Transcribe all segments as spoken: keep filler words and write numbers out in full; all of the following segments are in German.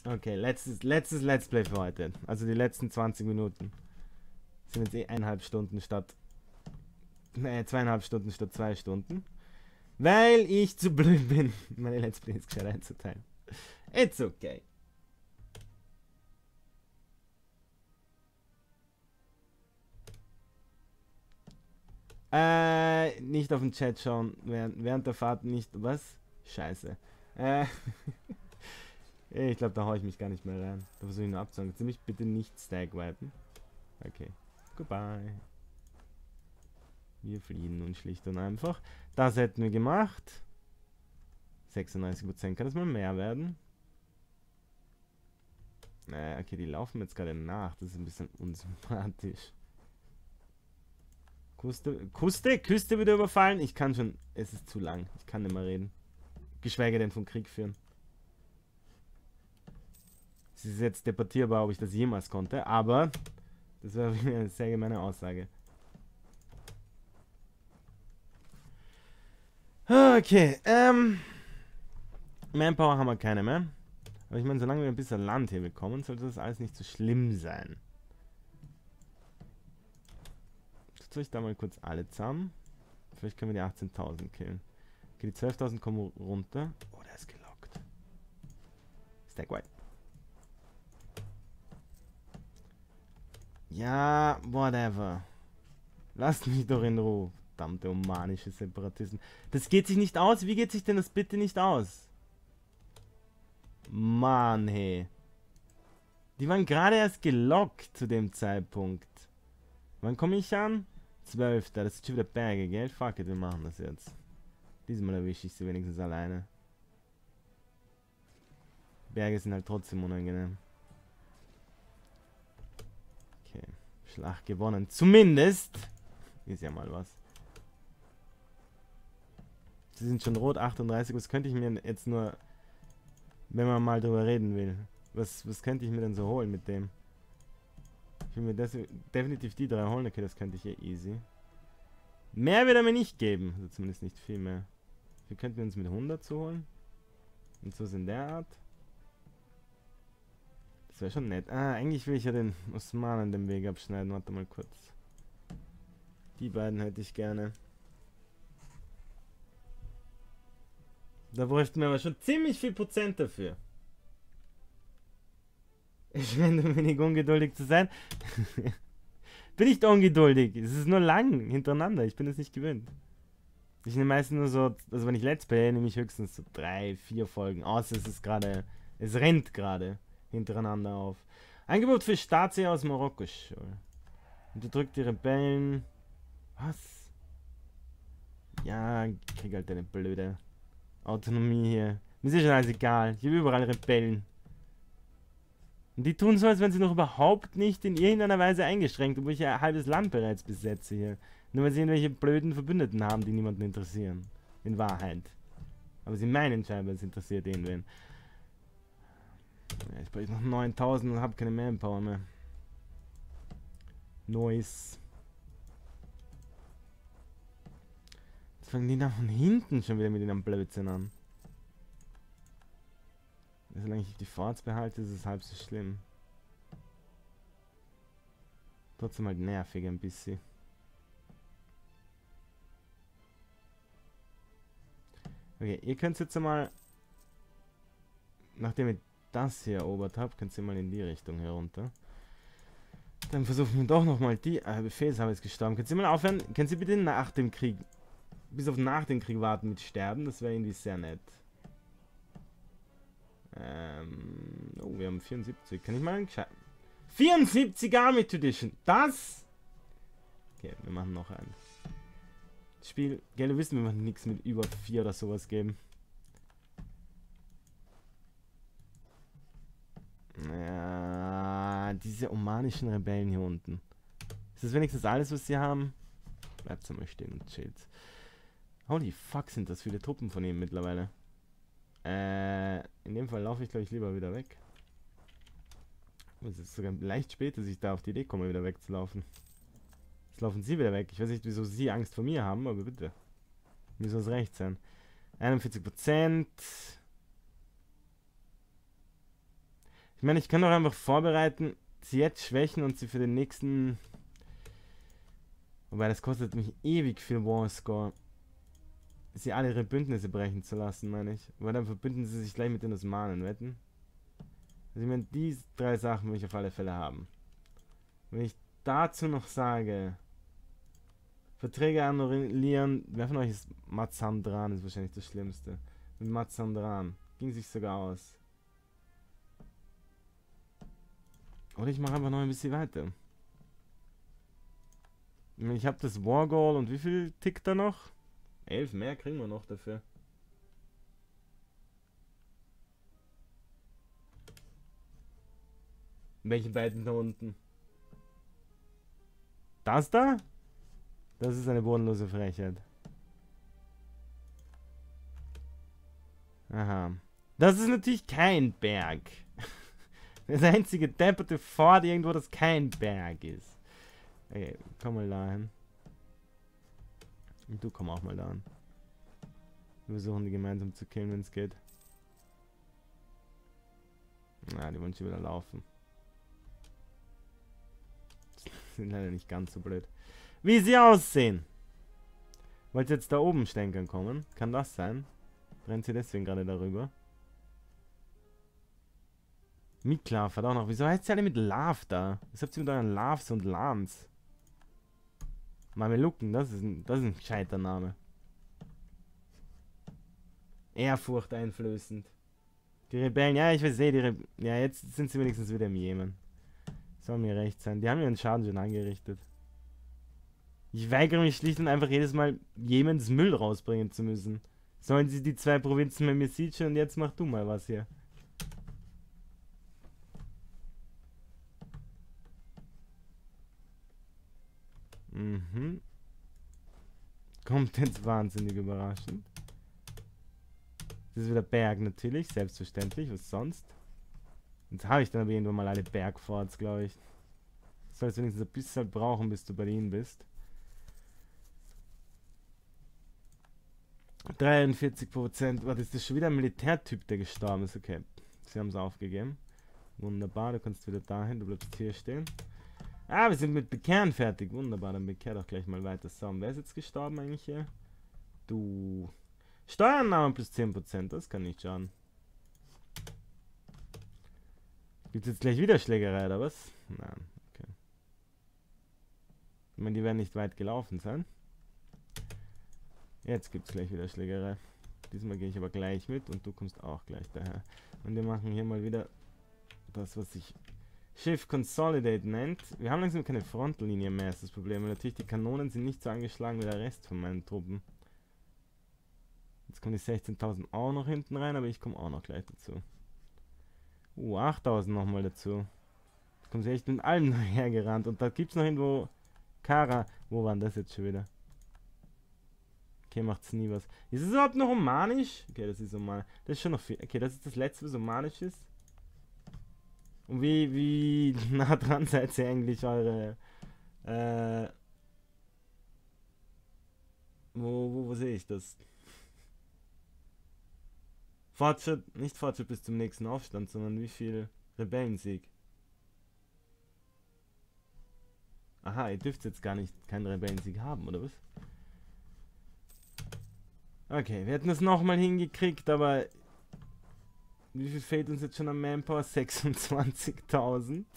Okay, letztes, letztes Let's Play für heute. Also die letzten zwanzig Minuten. Sind jetzt eh eineinhalb Stunden statt... Nee, zweieinhalb Stunden statt zwei Stunden. Weil ich zu blöd bin, meine Let's Plays gescheit einzuteilen. It's okay. Äh, nicht auf den Chat schauen, während, während der Fahrt nicht... Was? Scheiße. Äh... Ich glaube, da haue ich mich gar nicht mehr rein. Da versuche ich nur abzuhauen. Kannst du mich bitte nicht stack wipen? Okay. Goodbye. Wir fliehen nun schlicht und einfach. Das hätten wir gemacht. sechsundneunzig Prozent. Kann das mal mehr werden? Äh, okay, die laufen jetzt gerade nach. Das ist ein bisschen unsympathisch. Küste, Küste, Küste wieder überfallen. Ich kann schon... Es ist zu lang. Ich kann nicht mehr reden. Geschweige denn vom Krieg führen. Es ist jetzt debattierbar, ob ich das jemals konnte, aber das wäre eine sehr gemeine Aussage. Okay, ähm... Manpower haben wir keine mehr. Aber ich meine, solange wir ein bisschen Land hier bekommen, sollte das alles nicht so schlimm sein. Tut euch da mal kurz alle zusammen. Vielleicht können wir die achtzehntausend killen. Okay, die zwölftausend kommen runter. Oh, der ist gelockt. Stack White. Ja, whatever. Lasst mich doch in Ruhe. Verdammte omanische Separatisten. Das geht sich nicht aus. Wie geht sich denn das bitte nicht aus? Mann, hey. Die waren gerade erst gelockt zu dem Zeitpunkt. Wann komme ich an? zwölfter Das ist schon wieder Berge, gell? Fuck it, wir machen das jetzt. Diesmal erwische ich sie wenigstens alleine. Berge sind halt trotzdem unangenehm. Okay. Schlacht gewonnen. Zumindest. Ist ja mal was. Sie sind schon rot, achtunddreißig. Was könnte ich mir jetzt nur... Wenn man mal drüber reden will. Was, was könnte ich mir denn so holen mit dem? Ich will mir das, definitiv die drei holen. Okay, das könnte ich eh easy. Mehr wird er mir nicht geben. Also zumindest nicht viel mehr. Wir könnten uns mit hundert zu holen. Und so in der Art. Das wäre schon nett. Ah, eigentlich will ich ja den Osmanen den Weg abschneiden. Warte mal kurz. Die beiden hätte ich gerne. Da bräuchten wir aber schon ziemlich viel Prozent dafür. Ich bin ein wenig ungeduldig zu sein. Bin nicht ungeduldig. Es ist nur lang hintereinander. Ich bin es nicht gewöhnt. Ich nehme meistens nur so, also wenn ich Let's Play, nehme ich höchstens so drei, vier Folgen. Außer es ist gerade, es rennt gerade hintereinander auf. Angebot für Staatsee aus Marokko. Unterdrückt die Rebellen. Was? Ja, krieg halt eine blöde Autonomie hier. Mir ist ja schon alles egal. Ich habe überall Rebellen. Und die tun so, als wenn sie noch überhaupt nicht in irgendeiner Weise eingeschränkt, obwohl ich ja ein halbes Land bereits besetze hier. Nur weil sie irgendwelche blöden Verbündeten haben, die niemanden interessieren. In Wahrheit. Aber sie meinen scheinbar, es interessiert irgendwen. Ja, ich brauche noch neuntausend und habe keine Manpower mehr. Nice. Jetzt fangen die da von hinten schon wieder mit den Blödsinn an. Solange ich die Forts behalte, ist es halb so schlimm. Trotzdem halt nervig ein bisschen. Okay, ihr könnt jetzt mal, nachdem ihr das hier erobert habt, könnt ihr mal in die Richtung herunter. Dann versuchen wir doch nochmal die... Ah, Befehlshaber ist gestorben. Könnt ihr mal aufhören? Könnt ihr bitte nach dem Krieg, bis auf nach dem Krieg warten mit Sterben? Das wäre irgendwie sehr nett. Ähm, oh, wir haben vierundsiebzig. Kann ich mal einen gescheit... vierundsiebzig Army Tradition. Das? Okay, wir machen noch einen. Das Spiel, gerne wissen, wir machen nichts mit über vier oder sowas geben. Ja, diese omanischen Rebellen hier unten. Ist das wenigstens alles, was sie haben? Bleibt einmal stehen und chillt. Holy fuck, sind das viele Truppen von ihm mittlerweile. Äh, in dem Fall laufe ich, glaube ich, lieber wieder weg. Es ist sogar leicht spät, dass ich da auf die Idee komme, wieder wegzulaufen. Jetzt laufen sie wieder weg. Ich weiß nicht, wieso sie Angst vor mir haben, aber bitte. Mir soll es recht sein. einundvierzig Prozent. Ich meine, ich kann doch einfach vorbereiten, sie jetzt schwächen und sie für den nächsten... Wobei, das kostet mich ewig viel War Score. Sie alle ihre Bündnisse brechen zu lassen, meine ich. Weil dann verbünden sie sich gleich mit den Osmanen, wetten? Also ich meine, die drei Sachen will ich auf alle Fälle haben. Wenn ich dazu noch sage... Verträge annullieren. Wer von euch ist Mazandran? Ist wahrscheinlich das Schlimmste. Mit Mazandran. Ging sich sogar aus. Oder ich mache einfach noch ein bisschen weiter. Ich habe das War Goal und wie viel tickt da noch? Elf mehr kriegen wir noch dafür. Welche beiden da unten? Das da? Das ist eine bodenlose Frechheit. Aha. Das ist natürlich kein Berg. Das einzige depperte Fort irgendwo, das kein Berg ist. Okay, komm mal da hin. Und du komm auch mal da hin. Wir versuchen die gemeinsam zu killen, wenn es geht. Na, die wollen schon wieder laufen. Sind leider nicht ganz so blöd. Wie sie aussehen. Wollt ihr jetzt da oben stänkern kommen? Kann das sein? Brennt sie deswegen gerade darüber? Miklav hat auch noch. Wieso heißt sie alle mit Lav da? Was habt ihr mit euren Lavs und Lans? Mamelucken, das ist ein, das ist ein gescheiter Name. Ehrfurcht einflößend. Die Rebellen, ja, ich weiß eh, die Re ja, jetzt sind sie wenigstens wieder im Jemen. Soll mir recht sein. Die haben ihren Schaden schon angerichtet. Ich weigere mich schlicht und einfach jedes Mal Jemens Müll rausbringen zu müssen. Sollen sie die zwei Provinzen mit mir siegen und jetzt mach du mal was hier. Mhm. Kommt jetzt wahnsinnig überraschend. Das ist wieder Berg natürlich, selbstverständlich, was sonst. Jetzt habe ich dann aber irgendwann mal alle Bergforts, glaube ich. Das sollst wenigstens ein bisschen brauchen, bis du bei ihnen bist. dreiundvierzig Prozent. Warte, ist das schon wieder ein Militärtyp, der gestorben ist? Okay, sie haben es aufgegeben. Wunderbar, du kannst wieder dahin, du bleibst hier stehen. Ah, wir sind mit Bekehren fertig. Wunderbar, dann bekehr doch gleich mal weiter. So, und wer ist jetzt gestorben eigentlich hier? Du. Steuernahme plus zehn Prozent, das kann nicht schaden. Gibt es jetzt gleich wieder Schlägerei, oder was? Nein, okay. Ich meine, die werden nicht weit gelaufen sein. Jetzt gibt es gleich wieder Schlägerei. Diesmal gehe ich aber gleich mit und du kommst auch gleich daher. Und wir machen hier mal wieder das, was sich Shift Consolidate nennt. Wir haben langsam keine Frontlinie mehr, ist das Problem. Und natürlich, die Kanonen sind nicht so angeschlagen wie der Rest von meinen Truppen. Jetzt kommen die sechzehntausend auch noch hinten rein, aber ich komme auch noch gleich dazu. Uh, achttausend nochmal dazu. Jetzt kommen sie echt mit allem hergerannt. Und da gibt es noch irgendwo Kara. Wo waren das jetzt schon wieder? Okay, macht's nie was. Ist es überhaupt noch romanisch? Okay, das ist romanisch. Das ist schon noch viel. Okay, das ist das letzte, was romanisch ist. Und wie, wie nah dran seid ihr eigentlich eure... Äh... Wo, wo, wo sehe ich das? Fortschritt, nicht Fortschritt bis zum nächsten Aufstand, sondern wie viel Rebellensieg. Aha, ihr dürft jetzt gar nicht keinen Rebellensieg haben, oder was? Okay, wir hätten es nochmal hingekriegt, aber wie viel fehlt uns jetzt schon am Manpower? sechsundzwanzigtausend.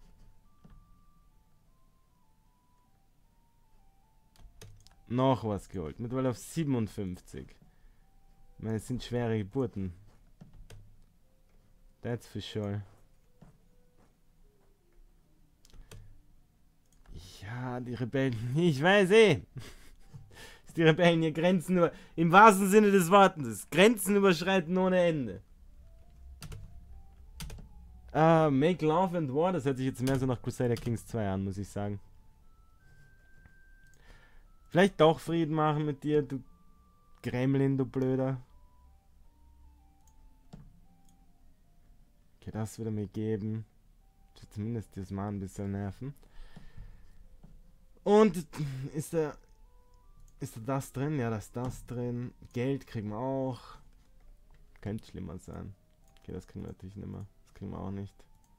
Noch was geholt. Mittlerweile auf siebenundfünfzig. Ich meine, es sind schwere Geburten. That's for sure. Ja, die Rebellen. Ich weiß eh. Die Rebellen hier Grenzen über. Im wahrsten Sinne des Wortes. Grenzen überschreiten ohne Ende. Uh, Make Love and War. Das hört sich jetzt mehr so nach Crusader Kings zwei an, muss ich sagen. Vielleicht doch Frieden machen mit dir, du Gremlin, du Blöder. Okay, das würde mir geben. Zumindest das mal ein bisschen nerven. Und ist da. Ist da das drin? Ja, da ist das drin. Geld kriegen wir auch. Könnte schlimmer sein. Okay, das kriegen wir natürlich nicht mehr. Das kriegen wir auch nicht.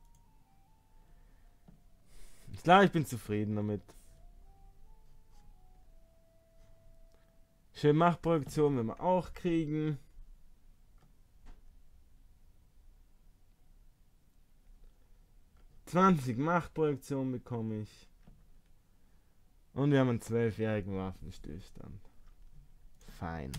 Ich glaube, ich bin zufrieden damit. Schön Machtproduktion werden wir auch kriegen. zwanzig Machtproduktion bekomme ich. Und wir haben einen zwölfjährigen Waffenstillstand. Fein.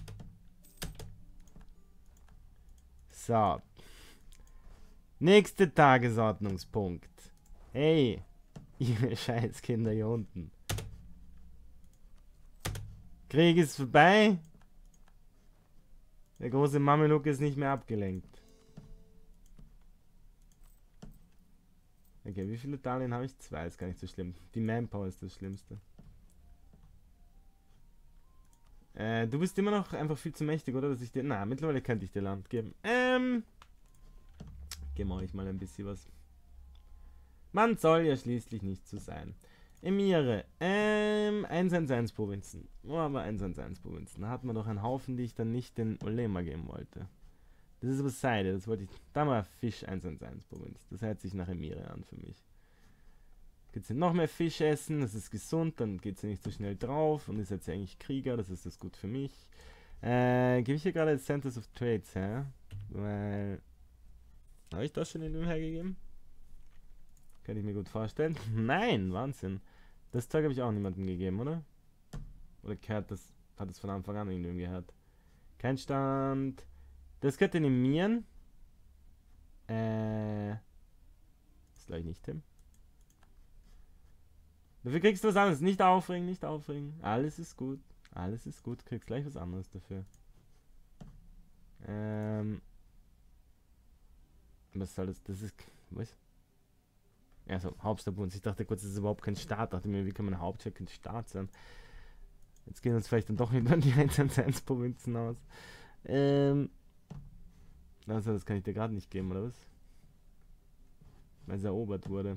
So. Nächster Tagesordnungspunkt. Hey, ihr Scheißkinder hier unten. Krieg ist vorbei. Der große Mameluk ist nicht mehr abgelenkt. Okay, wie viele Darlehen habe ich? Zwei, ist gar nicht so schlimm. Die Manpower ist das Schlimmste. Äh, du bist immer noch einfach viel zu mächtig, oder? Dass ich dir... Na, mittlerweile könnte ich dir Land geben. Ähm... Geben wir euch mal ein bisschen was. Man soll ja schließlich nicht so sein. Emire. Ähm, eins eins eins Provinzen. Wo haben wir eins eins eins Provinzen? Da hat man doch einen Haufen, die ich dann nicht den Ulema geben wollte. Das ist aber Seide, das wollte ich... Da mal Fisch eins eins eins Provinz. Das hört sich nach Emire an für mich. Geht sie noch mehr Fisch essen, das ist gesund, dann geht sie nicht so schnell drauf und ist jetzt eigentlich Krieger, das ist das gut für mich. Äh, gebe ich hier gerade Centers of Trades her? Weil... Habe ich das schon in dem hergegeben? Kann ich mir gut vorstellen. Nein, Wahnsinn. Das Zeug habe ich auch niemandem gegeben, oder? Oder gehört das, hat es von Anfang an irgendwem gehört? Kein Stand. Das könnte animieren. Äh. Ist gleich nicht, Tim. Dafür kriegst du was anderes. Nicht aufregen, nicht aufregen. Alles ist gut. Alles ist gut. Kriegst gleich was anderes dafür. Ähm. Was soll das? Das ist. Was? Ja, so, Hauptstadtbund. Ich dachte kurz, das ist überhaupt kein Staat. Dachte mir, wie kann man Hauptstadt kein Staat sein? Jetzt gehen uns vielleicht dann doch über die eins eins eins Provinzen aus. Ähm. Also, das kann ich dir gerade nicht geben, oder was? Weil es erobert wurde.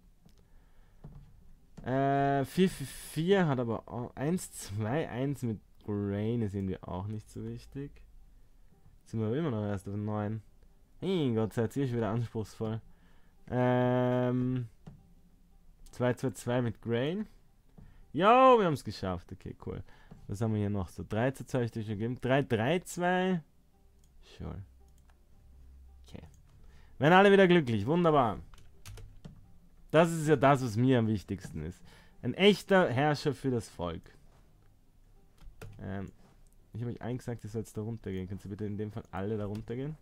Äh, vier vier vier hat aber auch eins zwei eins mit Grain ist irgendwie auch nicht so wichtig. Jetzt sind wir aber immer noch erst auf neun. Hey Gott, seid ihr schon wieder anspruchsvoll. Ähm, zwei zwei zwei mit Grain. Jo, wir haben es geschafft. Okay, cool. Was haben wir hier noch? So drei zu zwei habe ich dir schon gegeben. drei drei zwei. Sure. Okay. Werden alle wieder glücklich. Wunderbar. Das ist ja das, was mir am wichtigsten ist. Ein echter Herrscher für das Volk. Ähm, ich habe euch eigentlich gesagt, ihr sollt da runtergehen. Könnt ihr bitte in dem Fall alle da runtergehen?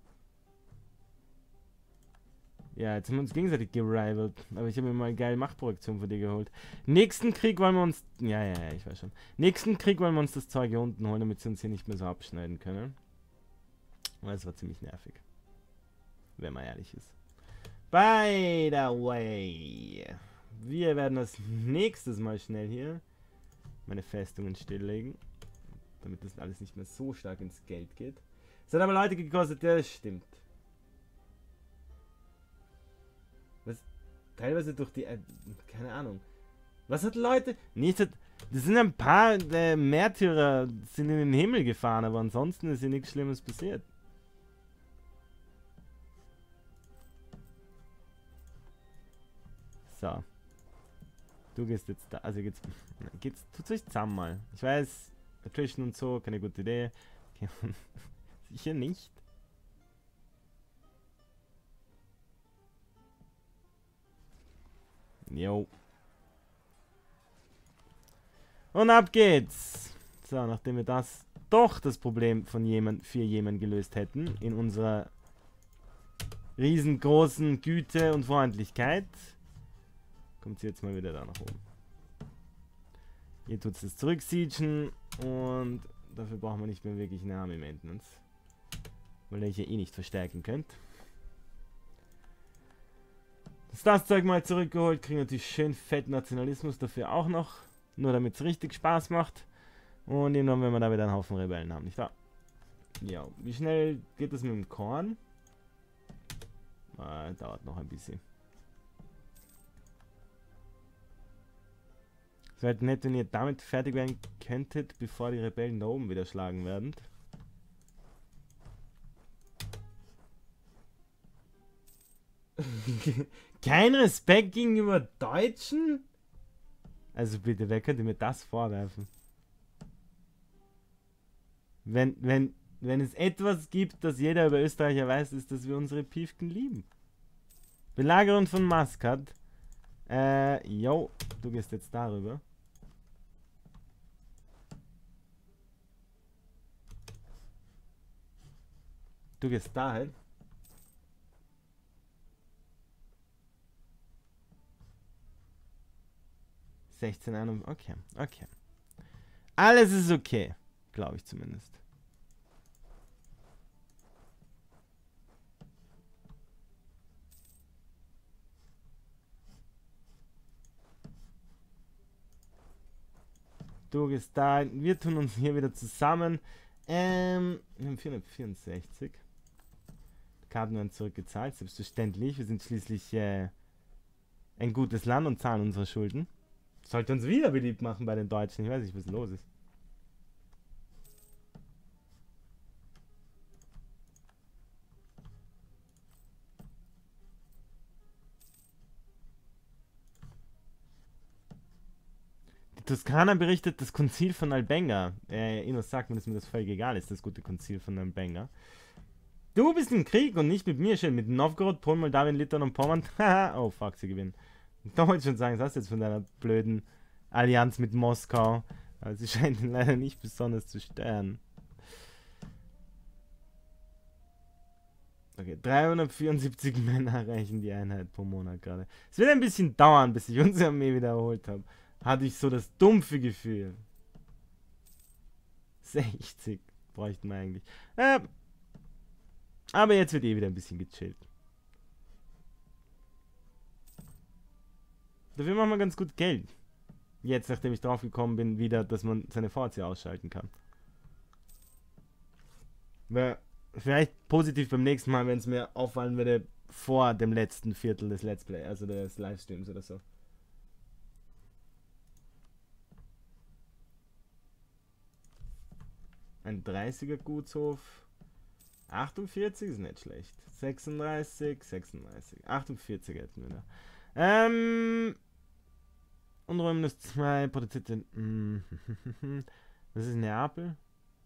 Ja, jetzt haben wir uns gegenseitig gerivalt. Aber ich habe mir mal eine geile Machtprojektion von dir geholt. Nächsten Krieg wollen wir uns... Ja, ja, ja, ich weiß schon. Nächsten Krieg wollen wir uns das Zeug hier unten holen, damit sie uns hier nicht mehr so abschneiden können. Weil es war ziemlich nervig. Wenn man ehrlich ist. By the way. Wir werden das nächstes Mal schnell hier meine Festungen stilllegen. Damit das alles nicht mehr so stark ins Geld geht. Es hat aber Leute gekostet, ja, das stimmt. Was? Teilweise durch die... Äh, keine Ahnung. Was hat Leute... Nicht, das sind ein paar äh, Märtyrer, sind in den Himmel gefahren, aber ansonsten ist hier nichts Schlimmes passiert. So. Du gehst jetzt da, also geht's, geht's, tut's euch zusammen mal. Ich weiß, Attrition und so, keine gute Idee. Okay. Sicher nicht. Jo. Und ab geht's. So, nachdem wir das doch das Problem von jemand für jemanden gelöst hätten, in unserer riesengroßen Güte und Freundlichkeit, kommt sie jetzt mal wieder da nach oben. Ihr tut es zurücksiegen und dafür brauchen wir nicht mehr wirklich eine Army Maintenance. Weil ihr hier eh nicht verstärken könnt. Das Das-Zeug mal zurückgeholt, kriegen natürlich schön fett Nationalismus dafür auch noch. Nur damit es richtig Spaß macht. Und irgendwann, wenn wir da wieder einen Haufen Rebellen haben, nicht wahr? Ja, wie schnell geht das mit dem Korn? Ah, dauert noch ein bisschen. Es wäre halt nett, wenn ihr damit fertig werden könntet, bevor die Rebellen da oben wieder schlagen werden. Kein Respekt gegenüber Deutschen? Also bitte, wer könnte mir das vorwerfen? Wenn, wenn, wenn es etwas gibt, das jeder über Österreicher weiß, ist, dass wir unsere Piefken lieben. Belagerung von Maskat. Äh, yo, du gehst jetzt darüber. Du gehst dahin. sechzehn Ahnung. Okay, okay. Alles ist okay. Glaube ich zumindest. Du gehst da. Wir tun uns hier wieder zusammen. Ähm, wir haben vierhundertvierundsechzig. Karten werden zurückgezahlt, selbstverständlich. Wir sind schließlich äh, ein gutes Land und zahlen unsere Schulden. Sollte uns wieder beliebt machen bei den Deutschen. Ich weiß nicht, was los ist. Die Toskana berichtet, das Konzil von Albenga. Äh, Inno sagt mir, dass mir das völlig egal ist, das gute Konzil von Albenga. Du bist im Krieg und nicht mit mir, schön. Mit Novgorod, Polen, Moldawien, Litauen und Pommern. Oh, fuck, sie gewinnen. Da wollte ich schon sagen, was hast du jetzt von deiner blöden Allianz mit Moskau? Aber sie scheint ihn leider nicht besonders zu stören. Okay, dreihundertvierundsiebzig Männer erreichen die Einheit pro Monat gerade. Es wird ein bisschen dauern, bis ich unsere Armee wieder erholt habe. Hatte ich so das dumpfe Gefühl. sechzig bräuchten wir eigentlich. Äh, aber jetzt wird eh wieder ein bisschen gechillt. Dafür machen wir ganz gut Geld. Jetzt, nachdem ich drauf gekommen bin, wieder, dass man seine V C ausschalten kann. Wäre vielleicht positiv beim nächsten Mal, wenn es mir auffallen würde, vor dem letzten Viertel des Let's Play, also des Livestreams oder so. Ein dreißiger Gutshof. achtundvierzig ist nicht schlecht. sechsunddreißig, sechsunddreißig. achtundvierzig hätten wir da. Ähm. Und räumen das zwei produzierte. Das ist Neapel.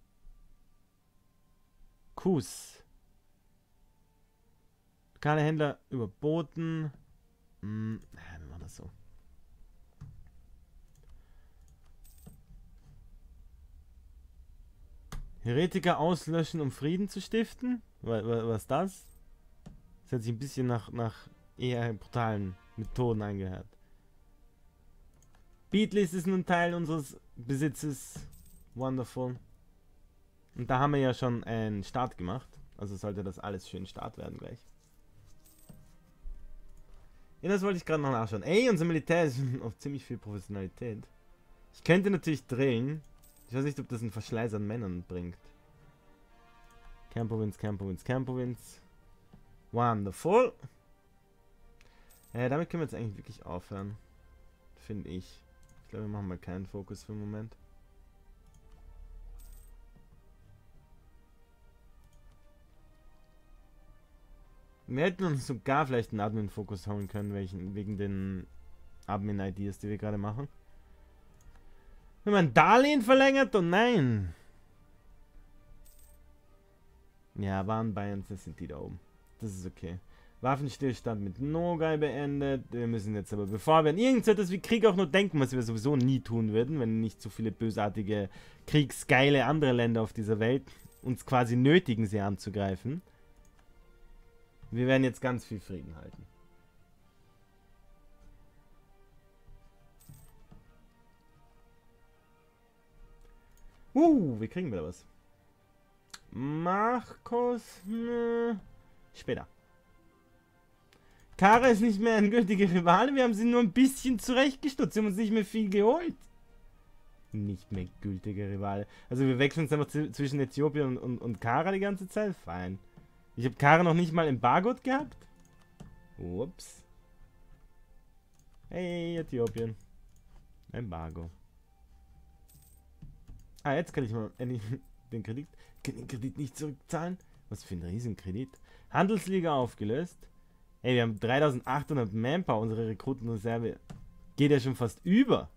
Kus. Lokale Händler überboten. Hm, ja, wir machen das so. Heretiker auslöschen, um Frieden zu stiften? Was, was ist das? Das hat sich ein bisschen nach, nach eher brutalen Methoden angehört. Beatlis ist nun Teil unseres Besitzes. Wonderful. Und da haben wir ja schon einen Start gemacht. Also sollte das alles schön Start werden gleich. Ja, das wollte ich gerade noch nachschauen. Ey, unser Militär ist auf ziemlich viel Professionalität. Ich könnte natürlich drillen. Ich weiß nicht, ob das einen Verschleiß an Männern bringt. Campowins, Campowins, Campowins. Wonderful. Äh, damit können wir jetzt eigentlich wirklich aufhören. Finde ich. Ich glaube, wir machen mal keinen Fokus für den Moment. Wir hätten uns sogar vielleicht einen Admin-Fokus holen können, welchen, wegen den Admin-I Ds, die wir gerade machen. Wenn man ein Darlehen verlängert, oh nein! Ja, waren Bayern, das sind die da oben. Das ist okay. Waffenstillstand mit Nogai beendet. Wir müssen jetzt aber, bevor wir an irgendetwas wie Krieg auch nur denken, was wir sowieso nie tun würden, wenn nicht so viele bösartige, kriegsgeile andere Länder auf dieser Welt uns quasi nötigen, sie anzugreifen. Wir werden jetzt ganz viel Frieden halten. Uh, wir kriegen wieder was. Marcos, ne, später. Kara ist nicht mehr ein gültiger Rivale, wir haben sie nur ein bisschen zurechtgestutzt, wir haben uns nicht mehr viel geholt. Nicht mehr gültiger Rivale. Also wir wechseln uns einfach zwischen Äthiopien und, und, und Kara die ganze Zeit? Fein. Ich habe Kara noch nicht mal embargot gehabt? Ups. Hey, Äthiopien. Embargo. Ah, jetzt kann ich mal endlich den Kredit, den Kredit nicht zurückzahlen. Was für ein Riesenkredit. Handelsliga aufgelöst. Ey, wir haben dreitausendachthundert Manpower. Unsere Rekrutenreserve geht ja schon fast über.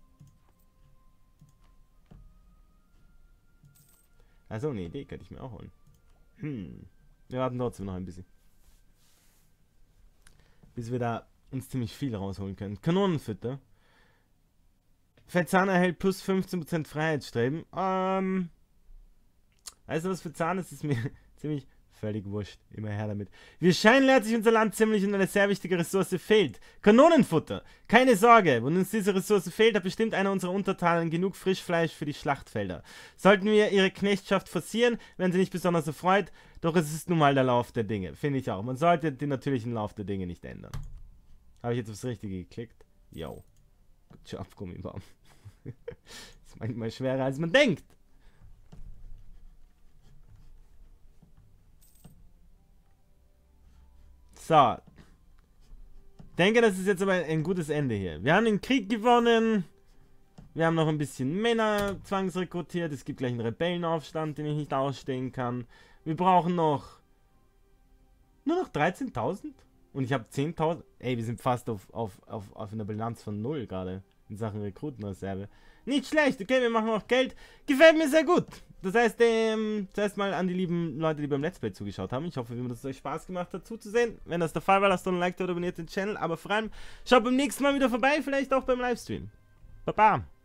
Also eine Idee könnte ich mir auch holen. Hm. Wir warten trotzdem noch ein bisschen. Bis wir da uns ziemlich viel rausholen können. Kanonenfütter. Feldzahn erhält plus fünfzehn Prozent Freiheitsstreben. Ähm. Weißt du was für Zahn ist? Es mir ziemlich völlig wurscht. Immer her damit. Wir scheinen leert sich unser Land ziemlich und eine sehr wichtige Ressource fehlt. Kanonenfutter. Keine Sorge, wenn uns diese Ressource fehlt, hat bestimmt einer unserer Untertanen genug Frischfleisch für die Schlachtfelder. Sollten wir ihre Knechtschaft forcieren, werden sie nicht besonders erfreut, doch es ist nun mal der Lauf der Dinge. Finde ich auch. Man sollte den natürlichen Lauf der Dinge nicht ändern. Habe ich jetzt aufs Richtige geklickt? Yo. Good job, Gummibaum. Ist manchmal schwerer, als man denkt. So. Ich denke, das ist jetzt aber ein gutes Ende hier. Wir haben den Krieg gewonnen. Wir haben noch ein bisschen Männer zwangsrekrutiert. Es gibt gleich einen Rebellenaufstand, den ich nicht ausstehen kann. Wir brauchen noch nur noch dreizehntausend. Und ich habe zehntausend. Ey, wir sind fast auf, auf, auf, auf einer Bilanz von null gerade in Sachen Rekrutenreserve. Nicht schlecht, okay, wir machen auch Geld. Gefällt mir sehr gut. Das heißt, ähm, zuerst mal an die lieben Leute, die beim Let's Play zugeschaut haben. Ich hoffe, dass es euch Spaß gemacht hat, zuzusehen. Wenn das der Fall war, lasst doch ein Like oder abonniert den Channel. Aber vor allem, schaut beim nächsten Mal wieder vorbei, vielleicht auch beim Livestream. Baba!